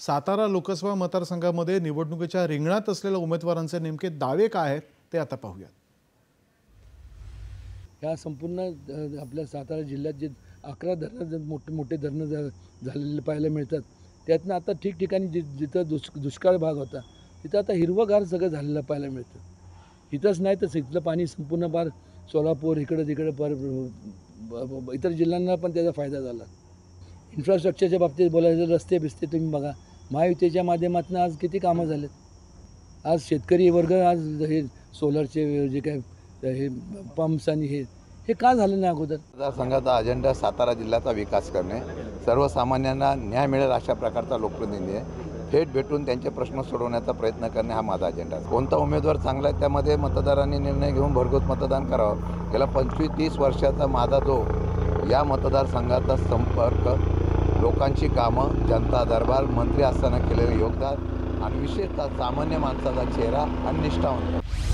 सातारा लोकसभा मतदारसंघामध्ये निवडणुकीच्या रिंगणात असलेल्या उमेदवारांचे नेमके दावे काय आहेत ते आता पाहूया। या संपूर्ण आपल्या सातारा जिल्ह्यात जे 11 धरणं मोठे धरणं झालेले पाहायला मिळतात, त्यातनं आता ठिकठिकाणी जिथं दुष्काळ भाग होता तिथं आता हिरवंगार सगळं झालेलं पाहायला मिळतं। इथंच नाही तर इथलं पाणी संपूर्ण पार सोलापूर इकडं तिकडं पार इतर जिल्ह्यांना पण त्याचा फायदा झाला। इन्फ्रास्ट्रक्चरच्या बाबतीत बोलायचं, रस्ते बिस्ते तुम्ही बघा, महायुतीच्या माध्यमातून आज किती कामं झालेत। आज शेतकरी वर्ग आज हे सोलरचे जे काय हे पंप्स आणि हे का झालं नाही अगोदर? मतदारसंघाचा अजेंडा सातारा जिल्ह्याचा विकास करणे, सर्वसामान्यांना न्याय मिळेल अशा प्रकारचा लोकप्रतिनिधी आहे। थेट भेटून त्यांचे प्रश्न सोडवण्याचा प्रयत्न करणे हा माझा अजेंडा आहे। कोणता उमेदवार चांगला आहे त्यामध्ये मतदारांनी निर्णय घेऊन भरघोस मतदान करावं। गेल्या 25-30 वर्षाचा माझा जो या मतदारसंघाचा संपर्क, लोकांची कामं, जनता दरबार, मंत्री असताना केलेले योगदान आणि विशेषतः सामान्य माणसाचा चेहरा आणि निष्ठावंत